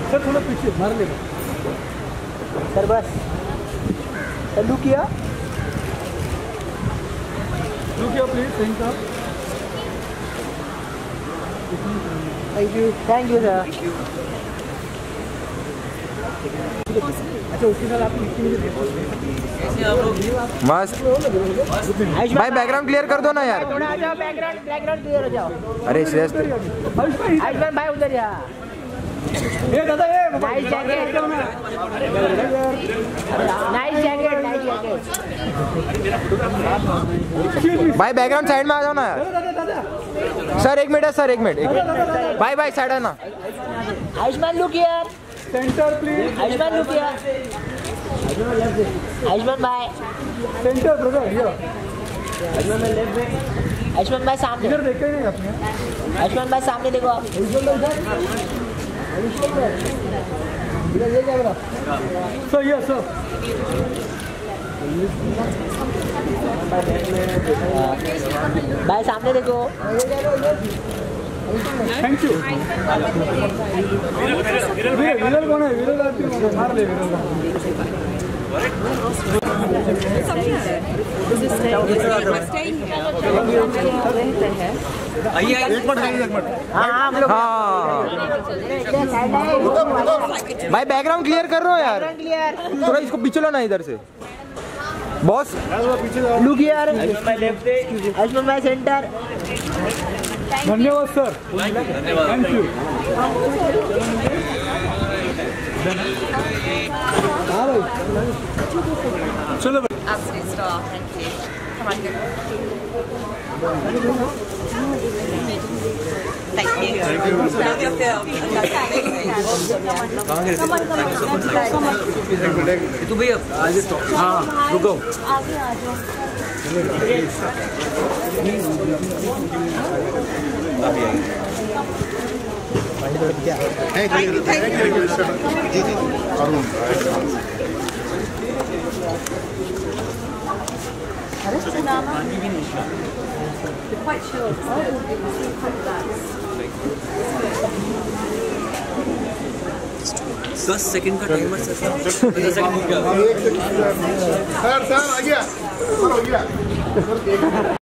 Sir थोड़ा पीछे मार लेगा सर बस चालू किया प्लीज थैंक यू सर। अच्छा उसके साथ आप मस्त भाई बैकग्राउंड क्लियर कर दो ना यार। आ जाओ बैकग्राउंड क्लियर हो जाओ। अरे श्रेष्ठ आयुष्मान भाई उधर जा। ये दादा ये नाइस जैकेट भाई बैकग्राउंड साइड में आ जाओ ना यार। सर एक मिनट है सर, एक मिनट भाई भाई साइड है ना। Ayushman look here. Centre please. Ayushman look here. Ayushman भाई सेंटर ब्रदर हियर। आयुष्मान भाई सामने। इधर देखते नहीं आपने। आयुष्मान भाई सामने देखो आप। इधर ये कैमरा सर ये सर भाई सामने देखो। Thank you. विरल कौन है? विरल आदमी मार ले विरल का। भाई बैकग्राउंड क्लियर कर रहे हो यार, थोड़ा इसको पीछे लो ना इधर से बॉस। Look here. आयुष्मान भाई सेंटर। धन्यवाद सर, थैंक यू। हाँ भाई चलो Absolute star, thank you. Come on, go. Thank you. Love your film. तू भैया हाँ रुको। आगे आ जाओ। Thank you. You're quite sure. 10 second का टाइमर सर। 10 सेकंड हो गया। सर आ गया।